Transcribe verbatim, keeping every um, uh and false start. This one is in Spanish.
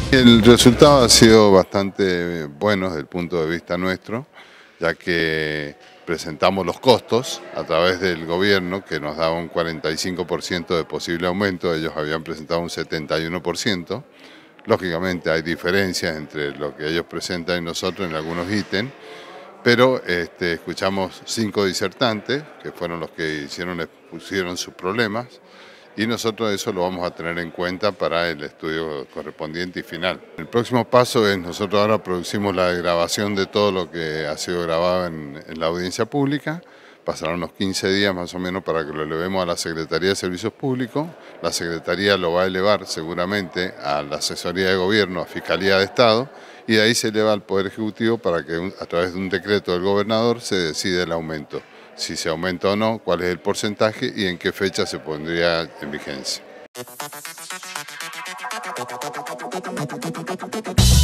El resultado ha sido bastante bueno desde el punto de vista nuestro, ya que presentamos los costos a través del gobierno, que nos daba un cuarenta y cinco por ciento de posible aumento, ellos habían presentado un setenta y uno por ciento. Lógicamente hay diferencias entre lo que ellos presentan y nosotros en algunos ítems, pero este, escuchamos cinco disertantes, que fueron los que hicieron, expusieron sus problemas, y nosotros eso lo vamos a tener en cuenta para el estudio correspondiente y final. El próximo paso es, nosotros ahora producimos la grabación de todo lo que ha sido grabado en, en la audiencia pública. Pasarán unos quince días más o menos para que lo elevemos a la Secretaría de Servicios Públicos. La Secretaría lo va a elevar seguramente a la Asesoría de Gobierno, a Fiscalía de Estado, y de ahí se eleva al Poder Ejecutivo para que a través de un decreto del gobernador se decida el aumento. Si se aumenta o no, cuál es el porcentaje y en qué fecha se pondría en vigencia.